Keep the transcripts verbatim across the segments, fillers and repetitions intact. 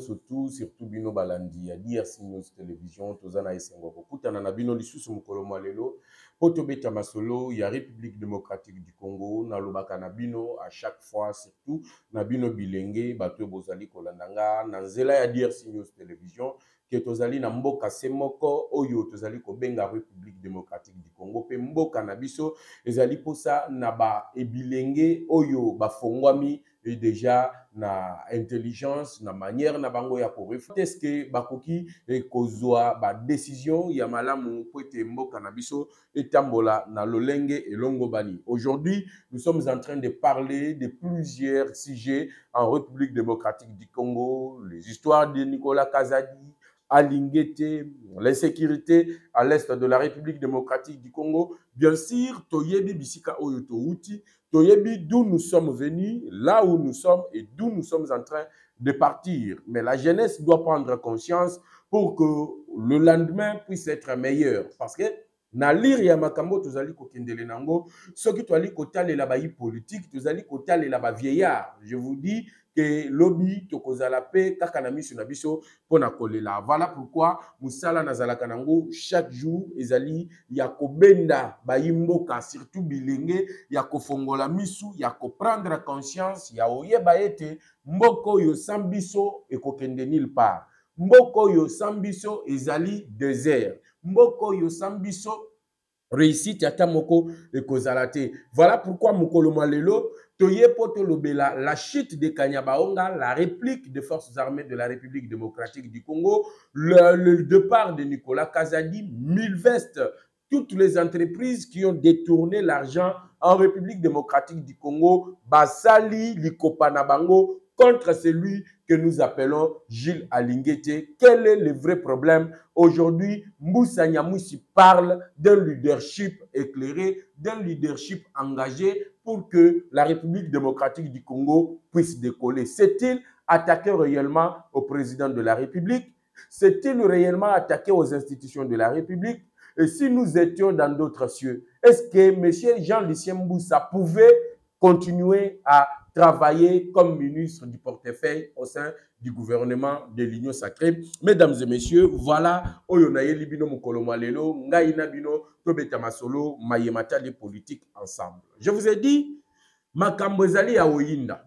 surtout surtout bino balandi ya D R C News Télévision tozana esengo kokutana na bino lisusu mokolo malelo po tobeta masolo ya République démocratique du Congo na lobaka na bino à chaque fois surtout na bino bilenge bato bozali kolandanga na nzela ya D R C News Télévision que tozali na mboka semoko oyo tozali ko benga République démocratique du Congo pe mboka na biso ezali posa na ba ebilenge oyo bafongwami et déjà na intelligence na manière na bango ya ko refléter est-ce que bakoki e kozwa ba décision ya malamu po ete mboka na biso etambola na lolenge elongo bani. Aujourd'hui, nous sommes en train de parler de plusieurs sujets en République démocratique du Congo, les histoires de Nicolas Kazadi, Alinguete, l'insécurité à l'est de la République démocratique du Congo. Bien sûr, Toyebi Bisika Oyoto Outi, Toyebi d'où nous sommes venus, là où nous sommes et d'où nous sommes en train de partir. Mais la jeunesse doit prendre conscience pour que le lendemain puisse être meilleur. Parce que na lire ya makambo tozali ko kendele nango, soki toali kotale la bayi politique, tozali kotale la ba vieillard. Je vous dis que lobby tokozala pe kaka na miso na biso pona kolela. Voilà pourquoi musala nazalaka nango chaque jour ezali ya kobenda bayi mboka surtout bilenge ya kofongola misu ya ko prendre conscience ya oyeba ete mboko yo sambiso ekokende nulle part. Mboko yo sambiso ezali désert. Mboko yo sambiso réussite ata moko ekozalate. Voilà pourquoi mokolo malelo toye poto lobela la chute de Kanyabaonga, la réplique des forces armées de la République démocratique du Congo, le, le départ de Nicolas Kazadi, mille vestes, toutes les entreprises qui ont détourné l'argent en République démocratique du Congo, Basali, Likopanabango, contre celui que nous appelons Gilles Alinguete. Quel est le vrai problème? Aujourd'hui, Moussa Nyamousi parle d'un leadership éclairé, d'un leadership engagé pour que la République démocratique du Congo puisse décoller. S'est-il attaqué réellement au président de la République? S'est-il réellement attaqué aux institutions de la République? Et si nous étions dans d'autres cieux, est-ce que M. Jean-Lucien Moussa pouvait continuer à travailler comme ministre du portefeuille au sein du gouvernement de l'Union sacrée? Mesdames et messieurs, voilà Oyonaye Libino Mokolo Malelo, Ngaïna Bino, Tobeta Masolo, Mayemata les politiques ensemble. Je vous ai dit, Makambozali à Oyinda.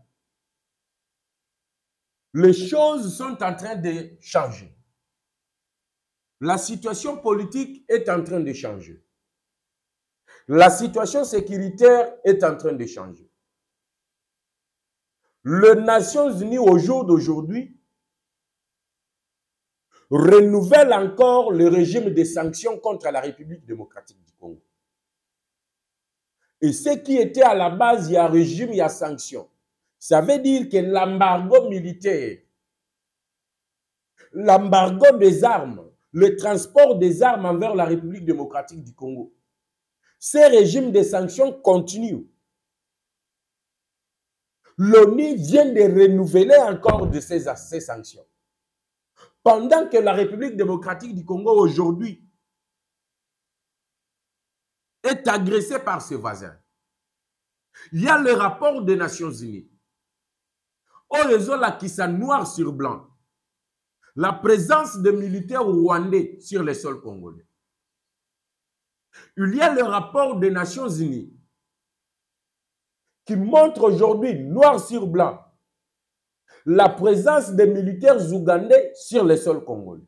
Les choses sont en train de changer. La situation politique est en train de changer. La situation sécuritaire est en train de changer. Les Nations Unies, au jour d'aujourd'hui, renouvellent encore le régime de sanctions contre la République démocratique du Congo. Et ce qui était à la base, il y a régime, il y a sanctions. Ça veut dire que l'embargo militaire, l'embargo des armes, le transport des armes envers la République démocratique du Congo, ces régimes de sanctions continuent. L'ONU vient de renouveler encore de ces, ces sanctions. Pendant que la République démocratique du Congo aujourd'hui est agressée par ses voisins. Il y a le rapport des Nations Unies. Au réseau là qui s'est noir sur blanc. La présence de militaires rwandais sur les sols congolais. Il y a le rapport des Nations Unies qui montre aujourd'hui, noir sur blanc, la présence des militaires ougandais sur les sols congolais.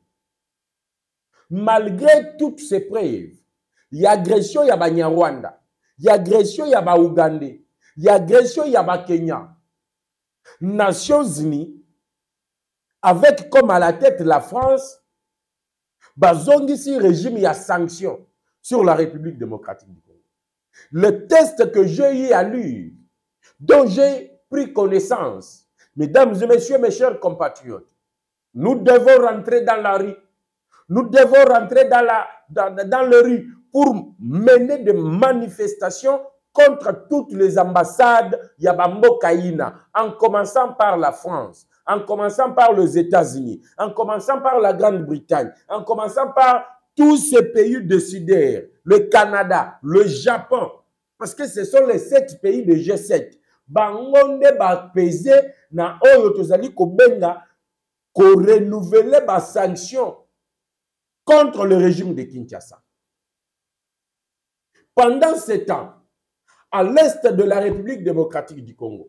Malgré toutes ces preuves, il y a agression, il y a Banyarwanda, il y a agression, il y a Ougandais, il y a agression, il y a Kenya. Nations Unies, avec comme à la tête la France, bazongisi régime, il y a sanctions sur la République démocratique du Congo. Le test que j'ai eu à lire, dont j'ai pris connaissance, mesdames et messieurs, mes chers compatriotes, nous devons rentrer dans la rue. Nous devons rentrer dans, la, dans, dans la rue pour mener des manifestations contre toutes les ambassades Yabambo Kaina, en commençant par la France, en commençant par les États-Unis, en commençant par la Grande-Bretagne, en commençant par tous ces pays décideurs, le Canada, le Japon, parce que ce sont les sept pays de G sept. Bangonde ba pesé na oyo tozali kobenga qu'on renouvelait ma sanction contre le régime de Kinshasa. Pendant ce temps, à l'est de la République démocratique du Congo,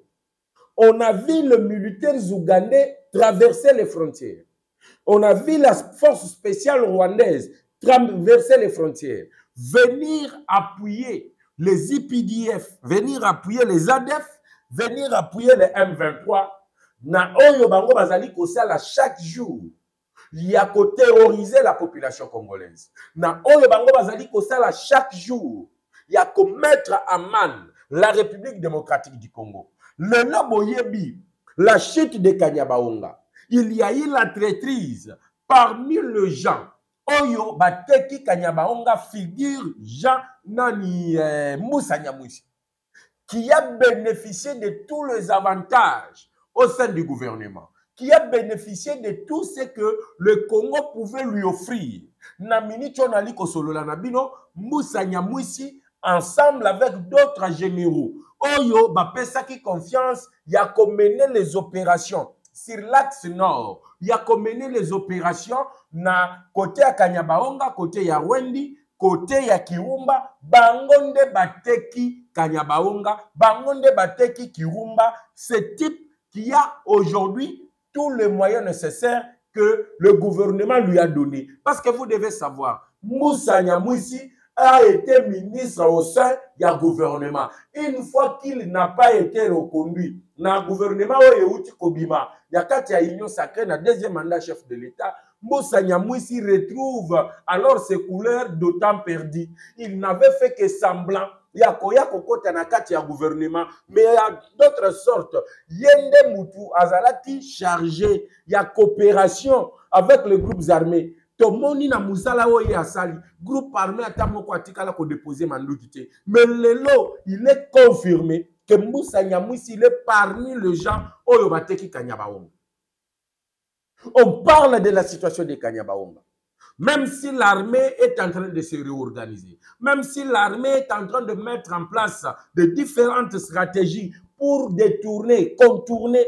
on a vu les militaires ougandais traverser les frontières. On a vu la force spéciale rwandaise traverser les frontières, venir appuyer les I P D F, venir appuyer les A D F, venir appuyer les M vingt-trois. Na oyo bango bazali kosala chaque jour. Il y a qu'à terroriser la population congolaise. Na oyo bango bazali kosala chaque jour. Il y a qu'à mettre à man la République démocratique du Congo. Le Naboyebi, la chute de Kanyabaonga. Il y a eu la traîtrise parmi les gens. Oyo Bateki Kanyabaonga figure Jean Nani euh, Moussa Nyamouchi, qui a bénéficié de tous les avantages au sein du gouvernement, qui a bénéficié de tout ce que le Congo pouvait lui offrir. Namini Chonali Kosolola Nabino, Moussa Nyamouchi, ensemble avec d'autres généraux. Oyo Bapesa qui confiance, il y a qu'à mener les opérations sur l'axe nord. Il y a qu'à mener les opérations na côté ya Kanyabaonga, côté ya Wendi, côté ya Kirumba, bangonde bateki Kanyabaonga, bangonde bateki Kirumba, ce type qui a aujourd'hui tous les moyens nécessaires que le gouvernement lui a donné. Parce que vous devez savoir, Moussa Nyamouchi a été ministre au sein du gouvernement. Une fois qu'il n'a pas été reconduit dans le gouvernement, il y a quatre unions sacrées dans le deuxième mandat chef de l'État. Moussa Nyamouchi retrouve alors ses couleurs d'autant perdues. Il n'avait fait que semblant. Il y a koya kokota na kati ya gouvernement, mais il y a d'autres sortes. Yende Moutou Azalati chargé, il y a coopération avec les groupes armés. Tomoni na musala oye asali, groupe armé atamoko atikala ko déposer mandukité. Mais lelo, il est confirmé que Moussa Nyamouchi il est parmi les gens oyo bateki Kanyabaonga. On parle de la situation de Kanyabaonga. Même si l'armée est en train de se réorganiser, même si l'armée est en train de mettre en place de différentes stratégies pour détourner, contourner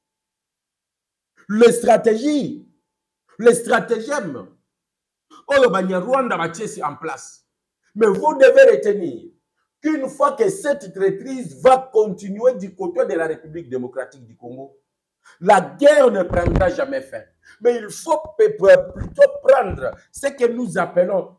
les stratégies, les stratagèmes, Rwanda va en place. Mais vous devez retenir qu'une fois que cette traîtrise va continuer du côté de la République démocratique du Congo, la guerre ne prendra jamais fin. Mais il faut plutôt prendre ce que nous appelons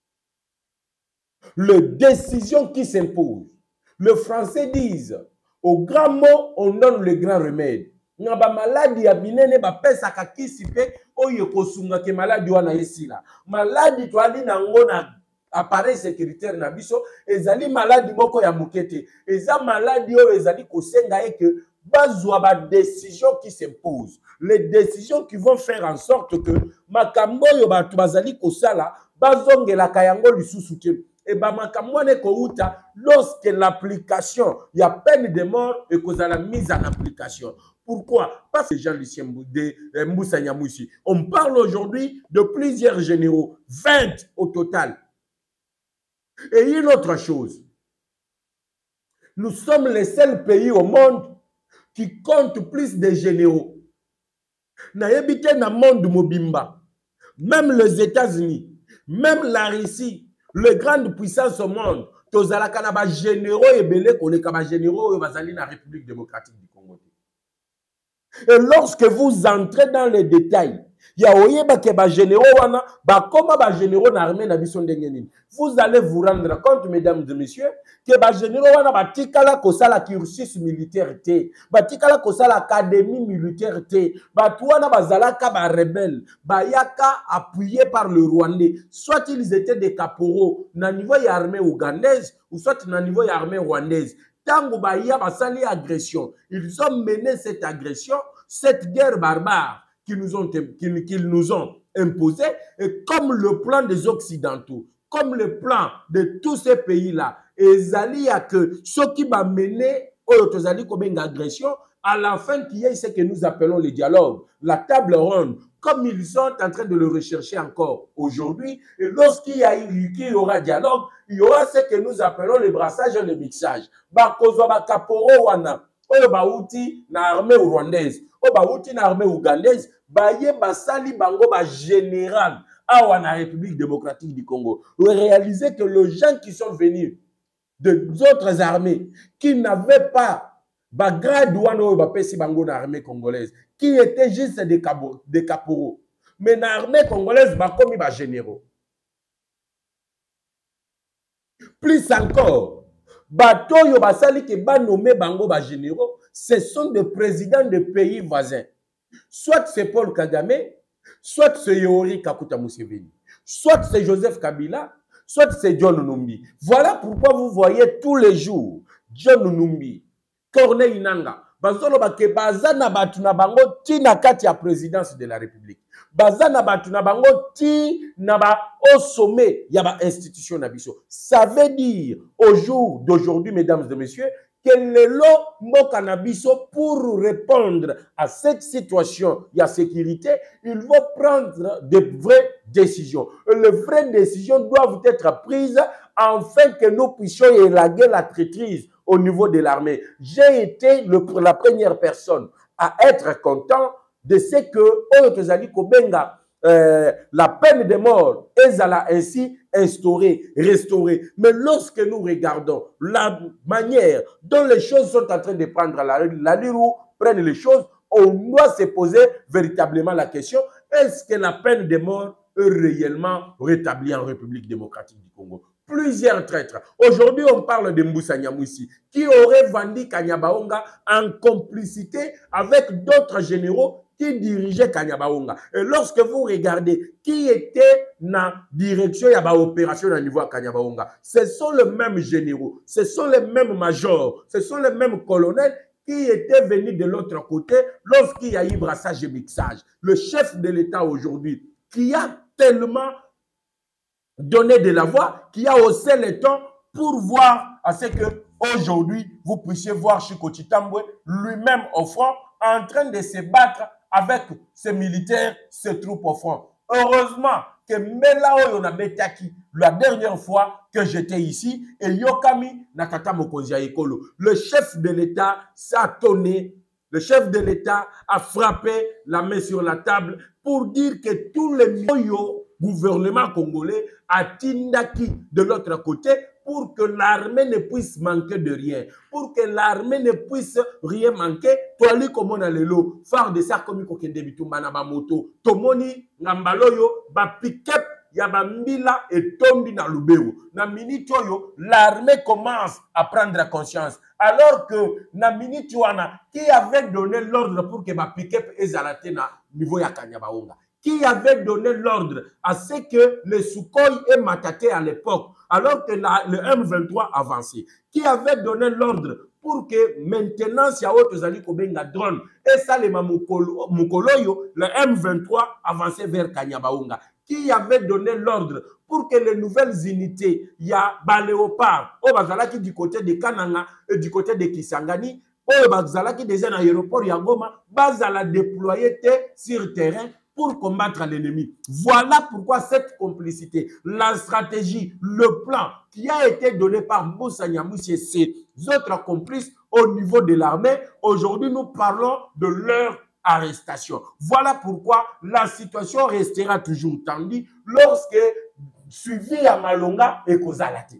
les décisions qui s'imposent. Les Français disent, au grand mot, on donne le grand remède. Ngaba maladie abinene ba pesa kakisipe oyo kosunga ke maladie wana esila. Maladie to ali na ngona appareil sécuritaire na biso ezali maladie moko ya mukete. Eza maladie oyo ezali kosenga eke bazwa ba décision qui s'impose. Les décisions qui vont faire en sorte que makambo yo batu bazali kosala bazongela kayango lisusu te. Et ba makambo ne ko uta lorsque l'application y a peine de mort et que la mise en application. Pourquoi? Parce que Jean-Lucien Moussa Nyamouchi, on parle aujourd'hui de plusieurs généraux, vingt au total. Et une autre chose, nous sommes les seuls pays au monde qui comptent plus de généraux. Na yebite na monde mobimba, même les États-Unis, même la Russie, les grandes puissances au monde, tozalaka na ba généraux ebele koleka ba généraux bazali na République démocratique du Congo. Et lorsque vous entrez dans les détails, il y a oyeba ke ba généraux wana ba koma ba généraux na armée na biso ndenge nini. Vous allez vous rendre compte, mesdames et messieurs, que ba généraux wana ba tikala kosala cursus militaire te, ba tikala kosala académie militaire te, ba tuana bazalaka ba rebelle, ba yaka appuyé par le Rwandais, soit ils étaient des caporaux na niveau ya armée ougandaise ou soit na niveau ya armée rwandaise. Tango Bahia basali agression, ils ont mené cette agression, cette guerre barbare qu'ils nous ont, qu'ils, qu'ils nous ont imposée, et comme le plan des Occidentaux, comme le plan de tous ces pays-là, et Zali a que ce qui va mener aux agression, à la fin qui est ce que nous appelons le dialogue, la table ronde, comme ils sont en train de le rechercher encore aujourd'hui, et lorsqu'il y a il y aura dialogue, il y aura ce que nous appelons le brassage et le mixage. Bakozwa ba kaporo wana, oyo bauti na armée rwandaise, oyo bauti na armée ougandaise, baye basali bango ba général awa na République démocratique du Congo. Vous réalisez que les gens qui sont venus d'autres armées, qui n'avaient pas ba grade wana oyo bapesi bango na armée congolaise, qui étaient juste des des caporaux, mais na armée congolaise bakomi ba généraux. Plus encore, bato yo basali ke ba nommé bango ba généraux, ce sont des présidents de pays voisins. Soit c'est Paul Kagame, soit c'est Yoweri Kaguta Museveni, soit c'est Joseph Kabila, soit c'est John Numbi. Voilà pourquoi vous voyez tous les jours John Numbi, Corneille Nangaa, bazolo bake bazana batu na bango ti na kati ya présidence de la République. Bazana batu na bango ti na ba au sommet ya ba institution na biso. Ça veut dire au jour d'aujourd'hui, mesdames et messieurs, que le lot mboka na biso pour répondre à cette situation ya sécurité, il faut prendre de vraies décisions. Les vraies décisions doivent être prises afin que nous puissions élaguer la traîtrise au niveau de l'armée. J'ai été le, la première personne à être content de ce que Oyotozali Kobenga, euh, la peine de mort, ezala ainsi instaurée, restaurée. Mais lorsque nous regardons la manière dont les choses sont en train de prendre la, la ligne où prennent les choses, on doit se poser véritablement la question, est-ce que la peine de mort est réellement rétablie en République démocratique du Congo? Plusieurs traîtres. Aujourd'hui, on parle de Mbusa Nyamwisi, qui aurait vendu Kanyabaonga en complicité avec d'autres généraux qui dirigeait Kanyabaonga. Et lorsque vous regardez qui était dans la direction de l'opération au niveau de Kanyabaonga, ce sont les mêmes généraux, ce sont les mêmes majors, ce sont les mêmes colonels qui étaient venus de l'autre côté lorsqu'il y a eu brassage et mixage. Le chef de l'État aujourd'hui, qui a tellement donné de la voix, qui a haussé le temps pour voir à ce que aujourd'hui vous puissiez voir Chiko Chitambwe lui-même au front en train de se battre avec ses militaires, ses troupes au front. Heureusement que Mela Oyonabetaki, la dernière fois que j'étais ici, et Yokami Nakata Mokonzi Ekolo, le chef de l'État s'est tonné, le chef de l'État a frappé la main sur la table pour dire que tous les gouvernement congolais a tindaki de l'autre côté pour que l'armée ne puisse manquer de rien, pour que l'armée ne puisse rien manquer. Toali comme on a le lot, phare de ça comme il y a bitumba na ba moto, tomoni ngambaloyo ba pick-up ya ba mbila et tombi na lubero. Na minute yo, l'armée commence à prendre conscience. Alors que na minute wana qui avait donné l'ordre pour que ba pick-up ezalate na niveau ya Kanyabaonga, qui avait donné l'ordre à ce que le Sukhoi ait mataté à l'époque, alors que la, le M vingt-trois avançait, qui avait donné l'ordre pour que maintenant, si y a autre zali kobenga drone, et ça les Mukoloyo, le M vingt-trois avançait vers Kanyabaonga, qui avait donné l'ordre pour que les nouvelles unités, il y a Baléopard, au Bazalaki du côté de Kananga et du côté de Kisangani, au Bazalaki des aéroports Yagoma, Bazala déployé sur terrain pour combattre l'ennemi. Voilà pourquoi cette complicité, la stratégie, le plan qui a été donné par Mbusa Nyamwisi et ses autres complices au niveau de l'armée, aujourd'hui nous parlons de leur arrestation. Voilà pourquoi la situation restera toujours tendue lorsque suivi à Malonga et Kozalate.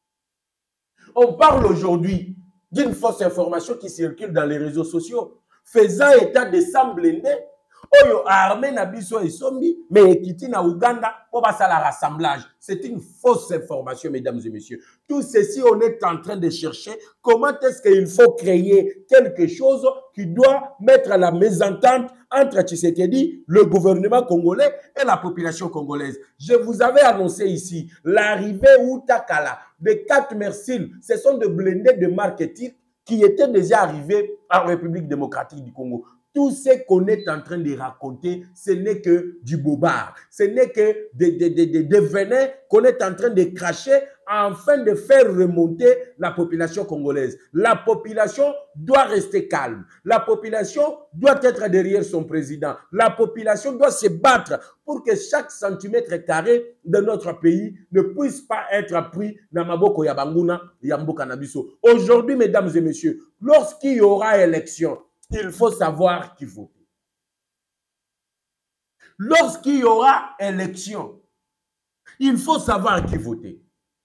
On parle aujourd'hui d'une fausse information qui circule dans les réseaux sociaux, faisant état de sang blindé. Oyo armée na biso esombi mais ekiti na Uganda pour passer la rassemblage. C'est une fausse information, mesdames et messieurs. Tout ceci, on est en train de chercher comment est-ce qu'il faut créer quelque chose qui doit mettre la mésentente entre Tshisekedi, le gouvernement congolais et la population congolaise. Je vous avais annoncé ici l'arrivée Outakala de quatre Mersil. Ce sont des blindés de marketing qui étaient déjà arrivés en République démocratique du Congo. tout ce qu'on est en train de raconter, ce n'est que du bobard. Ce n'est que des, des, des, des, des venins qu'on est en train de cracher afin de faire remonter la population congolaise. La population doit rester calme. La population doit être derrière son président. La population doit se battre pour que chaque centimètre carré de notre pays ne puisse pas être pris dans Maboko Yabanguna Yamboka Nabiso. Aujourd'hui, mesdames et messieurs, lorsqu'il y aura élection, il faut savoir qui vote. Lorsqu'il y aura élection, il faut savoir qui voter.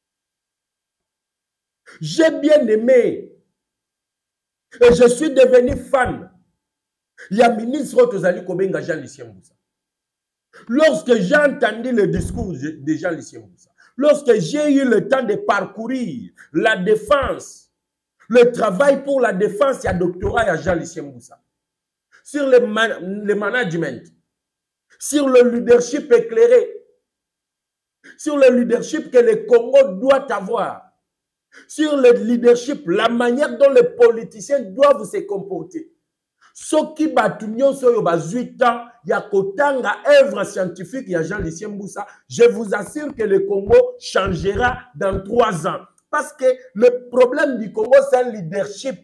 J'ai bien aimé et je suis devenu fan. Il y a ministre Tozali Kobenga Jean-Lucien Mboussa. Lorsque j'ai entendu le discours de Jean-Lucien Mboussa, lorsque j'ai eu le temps de parcourir la défense, le travail pour la défense, il y a doctorat, il y a Jean-Lucien Mboussa. Sur le, man le management, sur le leadership éclairé, sur le leadership que le Congo doit avoir, sur le leadership, la manière dont les politiciens doivent se comporter. Ce qui batunyon soyo huit ans, il y a kotanga œuvre scientifique, il y a Jean-Lucien Mboussa. Je vous assure que le Congo changera dans trois ans. Parce que le problème du Congo, c'est un leadership.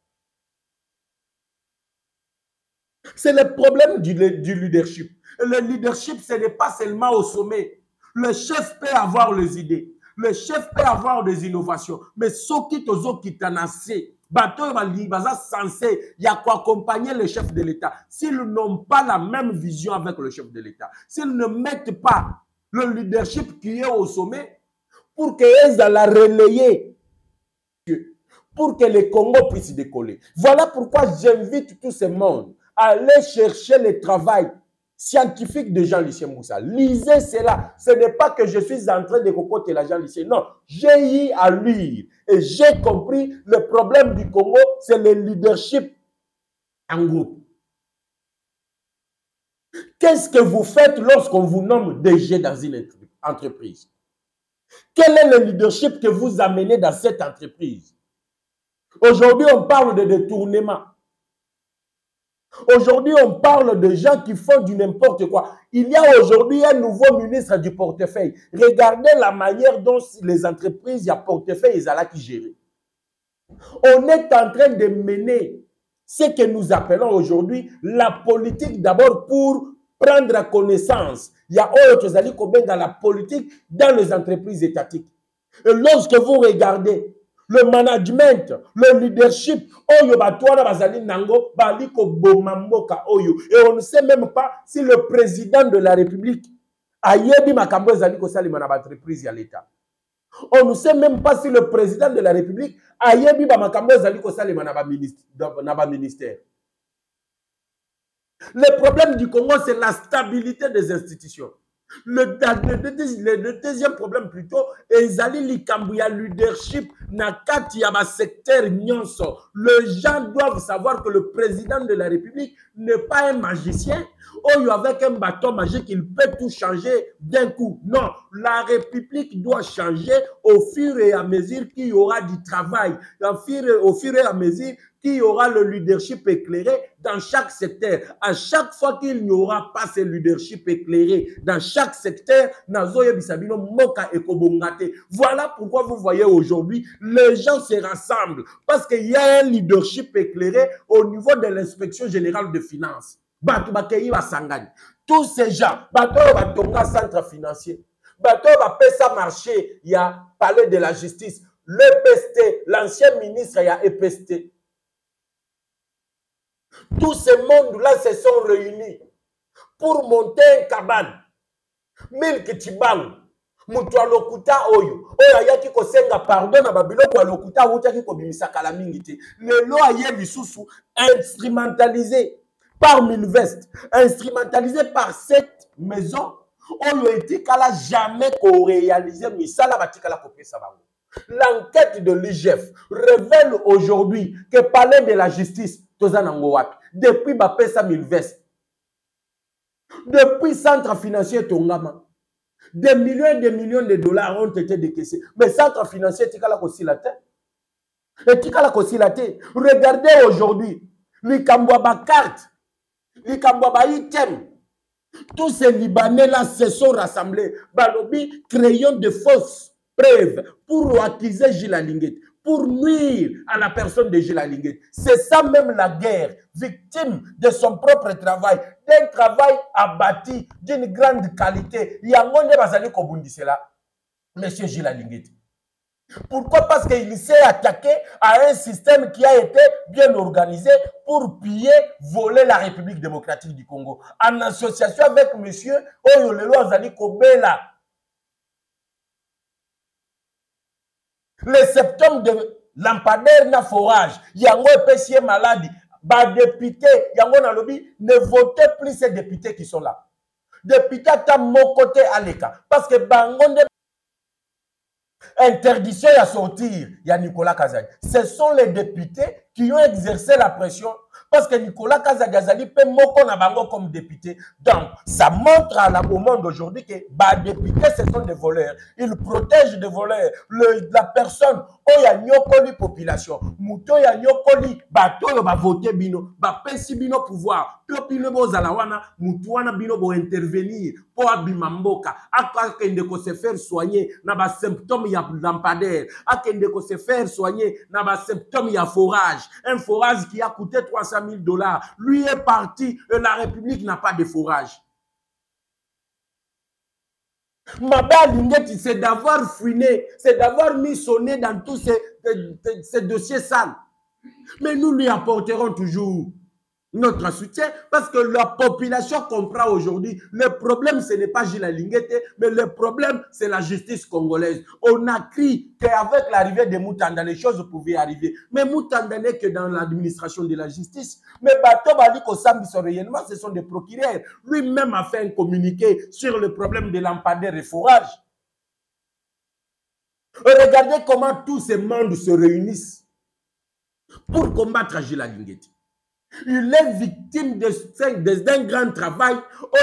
C'est le problème du, du leadership. Le leadership, ce n'est pas seulement au sommet. Le chef peut avoir les idées. Le chef peut avoir des innovations. Mais ce qui tozo qui t'en a assez, bateau va censé, il y a quoi accompagner le chef de l'État. S'ils n'ont pas la même vision avec le chef de l'État, s'ils ne mettent pas le leadership qui est au sommet, pour qu'ils aient la relayer, pour que le Congo puisse décoller. Voilà pourquoi j'invite tout ce monde à aller chercher le travail scientifique de Jean-Lucien Mboussa. Lisez cela. Ce n'est pas que je suis en train de cocoter la Jean-Lucien. Non, j'ai eu à lire et j'ai compris le problème du Congo, c'est le leadership en groupe. Qu'est-ce que vous faites lorsqu'on vous nomme D G dans une entreprise? Quel est le leadership que vous amenez dans cette entreprise? Aujourd'hui, on parle de détournement. Aujourd'hui, on parle de gens qui font du n'importe quoi. Il y a aujourd'hui un nouveau ministre du portefeuille. Regardez la manière dont les entreprises, il y a portefeuille, ils ont qui gérer. On est en train de mener ce que nous appelons aujourd'hui la politique d'abord pour prendre connaissance. Il y a autre chose dans la politique dans les entreprises étatiques. Et lorsque vous regardez le management, le leadership, oyo batwana bazali nango baliko bomamboka oyo. Et on ne sait même pas si le président de la République a yebi makambo ezali ko salima na entreprise ya l'État. On ne sait même pas si le président de la République a yebi ba makambo ezali ko salima na ba ministère. Le problème du Congo, c'est la stabilité des institutions. Le, le, le, le deuxième problème plutôt, ezali likambuya leadership na kati ya ba secteur nyonso. Les gens doivent savoir que le président de la République n'est pas un magicien. Oh, avec un bâton magique, il peut tout changer d'un coup. Non, la République doit changer au fur et à mesure qu'il y aura du travail, au fur et, au fur et à mesure qu'il y aura le leadership éclairé dans chaque secteur. À chaque fois qu'il n'y aura pas ce leadership éclairé dans chaque secteur, voilà pourquoi vous voyez aujourd'hui, les gens se rassemblent parce qu'il y a un leadership éclairé au niveau de l'inspection générale de finances. Tous ces gens, un centre financier, un marché, il y a palais de la justice, l'E P S T, l'ancien ministre, il y a E P S T. Tous ces mondes-là se sont réunis pour monter un cabane. Milk Tibang, Mutua Lokuta Oyo, Oya Yaki Kosenga, pardon, na Babilo, Kwa Lokuta, Outaki Kobimisa Kalamingiti. Le loi Yebi Soussou, instrumentalisé par Milvest, instrumentalisé par cette maison, Oyo Etikala jamais co-réalisé, mais ça la Batikala Kopé Sabango. L'enquête de l'I G F révèle aujourd'hui que palais de la justice, depuis Bapesa Milvest, depuis Centre financier Tongama, des millions et des millions de dollars ont été décaissés. Mais Centre financier, Tikala Kosilate. Et Tikala Kosilate. Regardez aujourd'hui, les Kambouaba carte Likambo bayi thème. Tous ces Libanais-là se sont rassemblés. Balobi, créons de fausses preuves pour accuser Gilles Alinguet, pour nuire à la personne de Gilles Alinguet. C'est ça même la guerre, victime de son propre travail, d'un travail abattu d'une grande qualité. Yangonde Bazali Kobundisela, Monsieur Gilles Alinguet. Pourquoi? Parce qu'il s'est attaqué à un système qui a été bien organisé pour piller, voler la République démocratique du Congo. En association avec monsieur Oyolelo Azali Kobela. Le septembre de lampadaire na forage, yango epesier maladie, ba député, yango na lobby, ne votez plus ces députés qui sont là. Député à mon côté à l'écart. Parce que bangonde interdiction à sortir, il y a Nicolas Kazadi. Ce sont les députés qui ont exercé la pression parce que Nicolas Kazadi Azali peut moko na bango comme député. Donc, ça montre à la, au monde aujourd'hui que les députés, ce sont des voleurs. Ils protègent des voleurs. Le, la personne, oh y a nyokoli population, mouto y a nyokoli, bato yo ba voter bino, ba pensi bino pouvoir. Pio pino bo zalawana, moutoana bino bo intervenir pour abimamboka. Akende ko se faire soigner na ba symptômes ya lampadaire. Akende ko se faire soigner na ba symptômes ya forage. Un forage qui a coûté trois cent mille dollars. Lui est parti et la République n'a pas de forage. Maba Lingeti, c'est d'avoir fouiné, c'est d'avoir mis son nez dans tous ces, ces, ces dossiers sales. Mais nous lui apporterons toujours notre soutien parce que la population comprend aujourd'hui. Le problème, ce n'est pas Gilles Alinguet, mais le problème, c'est la justice congolaise. On a crié qu'avec l'arrivée de Moutanda, les choses pouvaient arriver. Mais Moutanda n'est que dans l'administration de la justice. Mais Bato Baliko Sambi réellement, ce sont des procureurs. Lui-même a fait un communiqué sur le problème de lampadaire et forage. Regardez comment tous ces mondes se réunissent pour combattre Gilles Alinguet. Il est victime d'un grand travail.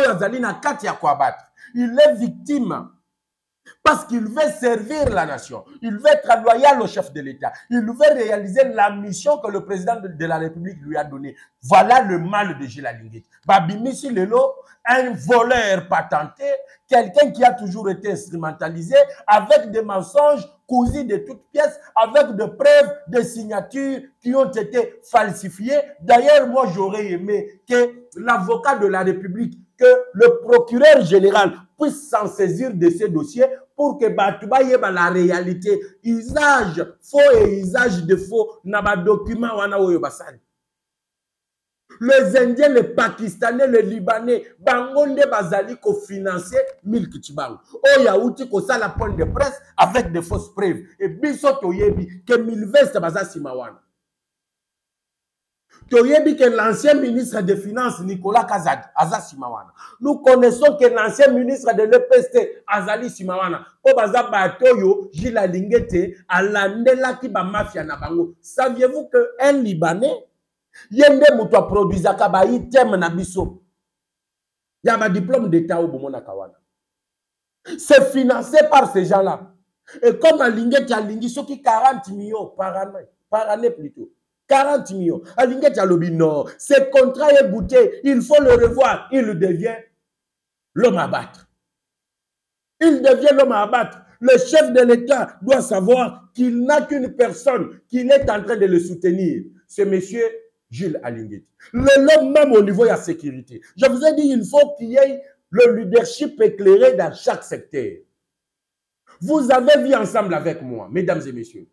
Il est victime parce qu'il veut servir la nation. Il veut être loyal au chef de l'État. Il veut réaliser la mission que le président de la République lui a donnée. Voilà le mal de Gilles Alinguet. Babimisi Lelo, un voleur patenté, quelqu'un qui a toujours été instrumentalisé avec des mensonges cousus de toutes pièces, avec des preuves, des signatures qui ont été falsifiées. D'ailleurs, moi, j'aurais aimé que l'avocat de la République, que le procureur général puisse s'en saisir de ces dossiers pour que Batouba yeba la réalité. Usage faux et usage de faux n'a pas document wana oyo basali. Les Indiens, les Pakistanais, les Libanais, bangonde bazali ko financer Milk Chibango. Oh yaouti ko ça la pointe de presse avec des fausses preuves. Et biso toyebi que Milvest baza simawana. Toyebi que l'ancien ministre des Finances Nicolas Kazadi aza simawana. Nous connaissons que l'ancien ministre de l'E P S T Azali simawana. Po baza batoyo Gilles Alinguet alandela ki ba mafia na bango. Saviez-vous que un Libanais yende muto produisa kabayi thème na biso ya ba diplôme d'état au bomona kawana. C'est financé par ces gens-là. Et comme Alinguet alingi soki quarante millions par année, par année plutôt. quarante millions. Alinguet alobi non, ce contrat est bouté, il faut le revoir. Il devient l'homme à battre. Il devient l'homme à abattre. Le chef de l'État doit savoir qu'il n'a qu'une personne, qu'il est en train de le soutenir. C'est monsieur Gilles Alinguet. L'homme même au niveau de la sécurité. Je vous ai dit, il faut qu'il y ait le leadership éclairé dans chaque secteur. Vous avez vu ensemble avec moi, mesdames et messieurs,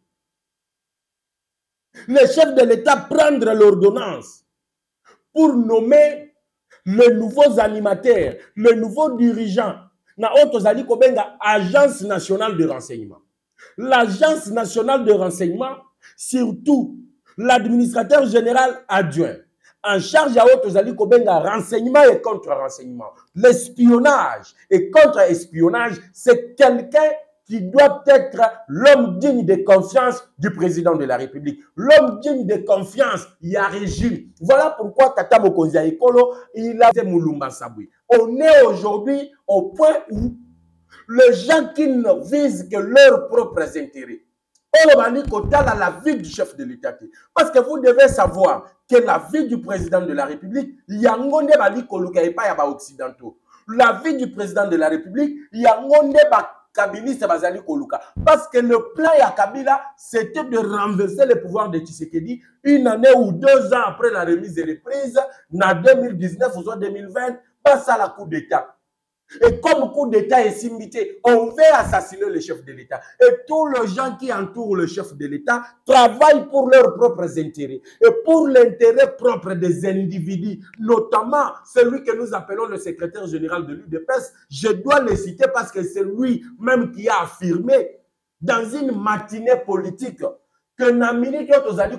le chef de l'État prendre l'ordonnance pour nommer les nouveaux animateurs, les nouveaux dirigeants. Na otozali kobenga Agence nationale de renseignement. L'Agence nationale de renseignement, surtout l'administrateur général adjoint, en charge à otozali kobenga renseignement et contre-renseignement. L'espionnage et contre-espionnage, c'est quelqu'un qui doit être l'homme digne de confiance du président de la République. L'homme digne de confiance, il y a régime. Voilà pourquoi Tata Mokonzi Ekolo, il a fait Moulumba Saboui. On est aujourd'hui au point où les gens qui ne visent que leurs propres intérêts, On a la vie du chef de l'État. Parce que vous devez savoir que la vie du président de la République, il y a un occidentaux. La vie du président de la République, il y a un Kabila Bazali Koluka. Parce que le plan ya Kabila, c'était de renverser le pouvoir de Tshisekedi une année ou deux ans après la remise des reprises, en deux mille dix-neuf ou deux mille vingt, passe à la coup d'État. Et comme coup d'État est simité, on veut assassiner le chef de l'État. Et tous les gens qui entourent le chef de l'État travaillent pour leurs propres intérêts. Et pour l'intérêt propre des individus, notamment celui que nous appelons le secrétaire général de l'U D P S, je dois le citer parce que c'est lui-même qui a affirmé dans une matinée politique que Namini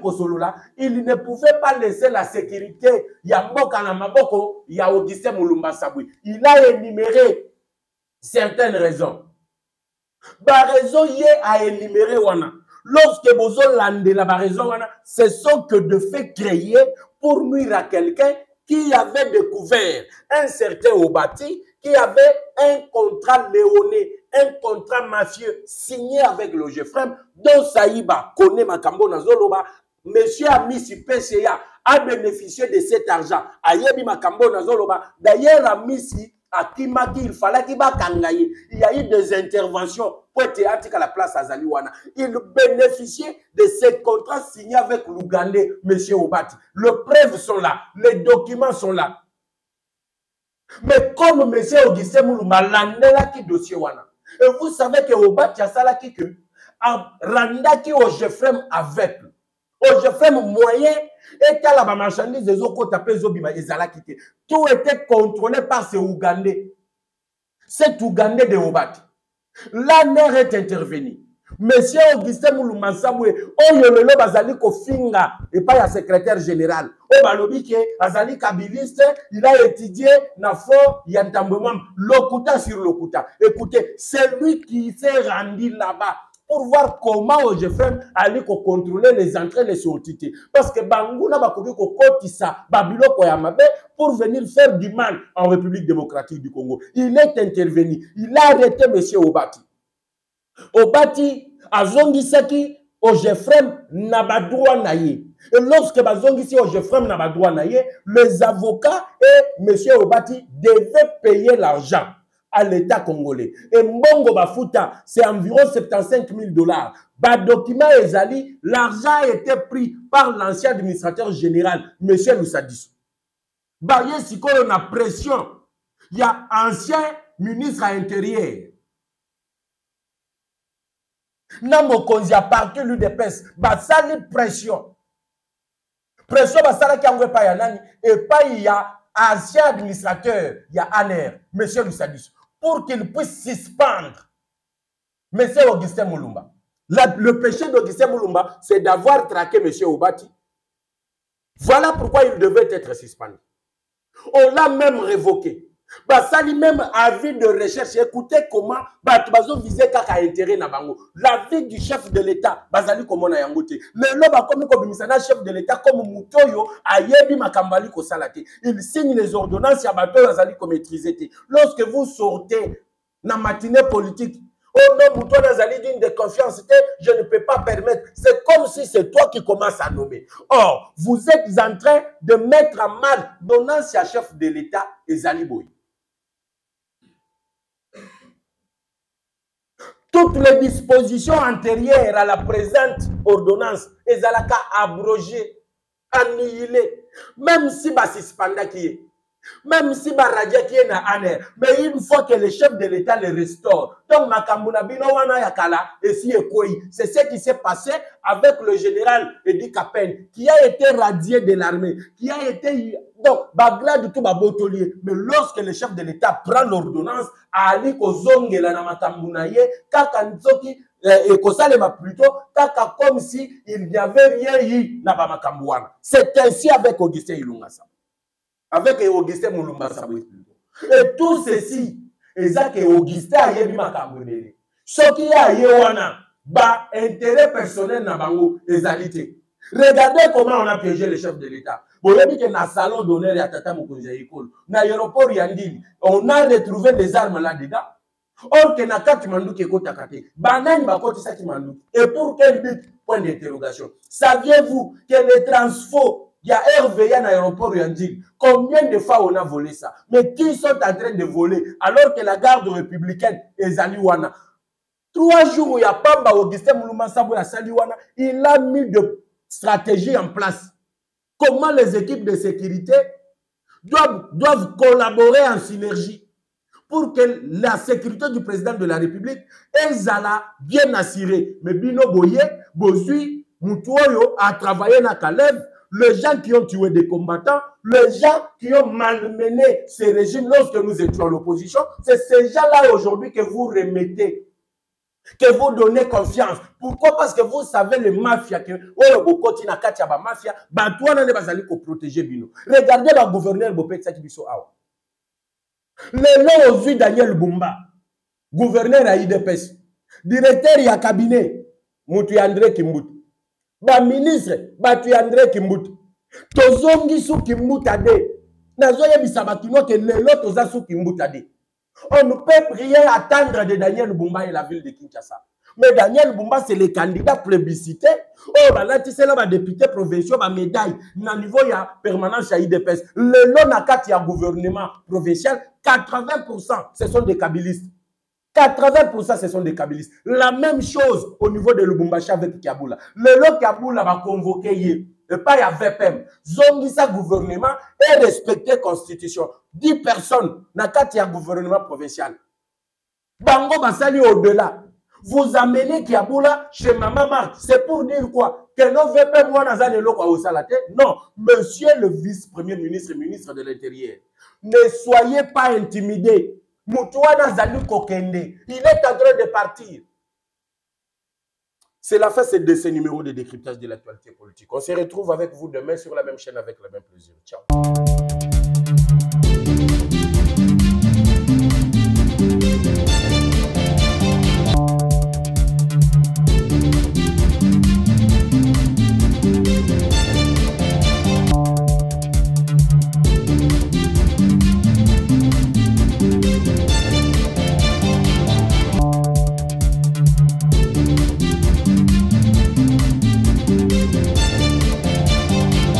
il ne pouvait pas laisser la sécurité. Il y a Mboka na Maboko, il y a Augustin Mulumba Sabui. Il a énuméré certaines raisons. La raison y a énuméré wana. Lorsque Bozo lande la raison wana, ce sont que de faits créés pour nuire à quelqu'un qui avait découvert un certain Obati, qui avait un contrat léoné, un contrat mafieux signé avec le Jefrem, dont Saïba connaît Makambo Nazoloba, monsieur Amissi P C A a bénéficié de cet argent. Ayebi Makambo Nazoloba, d'ailleurs Amissi à Kimaki, il fallait qu'il va kangaye. Il y a eu des interventions pour théâtre à la place Azaliwana. Il bénéficiait de ces contrats signés avec l'Ougandais, monsieur Obati. Les preuves sont là, les documents sont là. Mais comme M. Augustin Mulumba landela ki dossier wana. Et vous savez que Obati a sala ki que randa ki au Jefrem avec. Au Jefrem moyen et qu'à la marchandise des autres tapés zobima ezala ki ke. Tout était contrôlé par ces Ougandais. Cet Ougandais de Obati. La N R est intervenu. Monsieur Augustin Mulumba Sabwe, oyolelo bazali ko finga et pas le secrétaire général. O balobi ke azali kabiliste, il a étudié na fo yantambemam lokuta sur lokuta. Écoutez, c'est lui qui s'est rendu là-bas pour voir comment Ojefrem allait contrôler les entrées et les sorties. Parce que Bangouna bakoki ko kotisa babilo ko yamabe pour venir faire du mal en République démocratique du Congo. Il est intervenu, il a arrêté monsieur Obati. Obati azongisaki Ojefrem nabadroa naye. Et lorsque bazongisi Ojefrem nabadroa naye, les avocats et monsieur Obati devaient payer l'argent à l'État congolais. Et Mbongo Bafuta, c'est environ soixante-quinze mille dollars. Ba document ezali, l'argent a été pris par l'ancien administrateur général, monsieur Lusadiso. Ba yesi ko na pression. Il y a ancien ministre à l'intérieur. Namo konzi a parti l'U D P S, basali pression. Pression basala ki angwe pa ya nani, et pas il y a ancien administrateur, il y a Aner, monsieur Lusadiso, pour qu'il puisse suspendre monsieur Augustin Mulumba. La, le péché d'Augustin Mulumba, c'est d'avoir traqué monsieur Obati. Voilà pourquoi il devait être suspendu. On l'a même révoqué. Basali même avis de recherche. Écoutez comment Bazo visait kaka intérêt na bango. L'avis du chef de l'État, Basali comment na yangote. Mais là, comme komisana chef de l'État comme Mutoyo, ayebi makambali ko salate. Il signe les ordonnances ya bato Basali ko maîtriser. Lorsque vous sortez na matinée politique, oh non, Mutoyo Basali d'une de confiance, je ne peux pas permettre. C'est comme si c'est toi qui commences à nommer. Or, vous êtes en train de mettre en mal l'ordonnance ya chef de l'État et Zaliboy. Toutes les dispositions antérieures à la présente ordonnance, elles ont abrogées, annihilées. Même si Bassispanda qui est, même si Baradia qui est na aner, mais une fois que le chef de l'État le restaure, donc Makambuna Bino Wana Yakala et si Ekoi, c'est ce qui s'est passé avec le général Edi Kapen, qui a été radié de l'armée, qui a été donc Bagla du tout Babotolier. Mais lorsque le chef de l'État prend l'ordonnance, Ali Kozongela na Makambuna Ye, Kakanzoki et Kosalema plutôt, Kaka comme si il n'y avait rien eu na Bamakambouana. C'est ainsi avec Augustin Ilungasa. Avec Augustin Mulumba Sabwe. Et tout ceci, exact que Augustin a yebi makambonele. Ce qui a yewana, ba intérêt personnel na bango ezalité. Regardez comment on a piégé le chef de l'État. Bon, il y a un salon d'honneur à Tata Mokonza École. Dans l'aéroport Yandini, on a retrouvé des armes là-dedans. Or que na kati manduki ekota kate. Banani bakoti sa ki manduki. Et pour quel but? Point d'interrogation. Saviez-vous que les transfo, il y a R V A dans l'aéroport Yandil, combien de fois on a volé ça? Mais qui sont en train de voler alors que la garde républicaine est Zaliwana? Trois jours où il y a Pamba Augustin Moulouma Sabo à Saliwana, il a mis de stratégies en place. Comment les équipes de sécurité doivent, doivent collaborer en synergie pour que la sécurité du président de la République est bien assurée. Mais Bino Boye, Bozui, Moutoyo a travaillé dans Caleb, les gens qui ont tué des combattants, les gens qui ont malmené ces régimes lorsque nous étions à l'opposition, c'est ces gens-là aujourd'hui que vous remettez, que vous donnez confiance. Pourquoi? Parce que vous savez les mafias que oh continue à katia ba mafia, ba toi n'en est pas allé pour protéger Bino. Regardez le gouverneur Bopet Sakibiso Awa. Le nom aujourd'hui Daniel Bumba, gouverneur à I D P S, directeur ya cabinet Moutou André Kimbutu, ba ministre Batu André Kimbutu, tozongi sou Kimbutade, nazoye bisabatino que le lot toza sou Kimbutade. On ne peut rien attendre de Daniel Bumba et la ville de Kinshasa. Mais Daniel Bumba, c'est le candidat plébiscité. Oh, bah là, tu sais, là, le député provincial, ma médaille, na niveau, il y a permanence à I D P S. Le long, il y a gouvernement provincial, quatre-vingts pour cent, ce sont des kabylistes. quatre-vingts pour cent, ce sont des kabylistes. La même chose au niveau de Lubumbashi avec Kiaboula. Le long, Kiaboula va convoquer, et pas il y a V P M. Zongisa gouvernement et respecter la constitution. dix personnes, n'a qu'à y a gouvernement provincial. Bango Basali au-delà. Vous amenez Kiaboula chez Maman Marc. C'est pour dire quoi? Que non V P M moi n'a le loco au salate. Non, monsieur le vice-premier ministre et ministre de l'Intérieur. Ne soyez pas intimidés. Moutouana Zali Kokende. Il est en train de partir. C'est la fin de ce numéro de décryptage de l'actualité politique. On se retrouve avec vous demain sur la même chaîne avec le même plaisir. Ciao.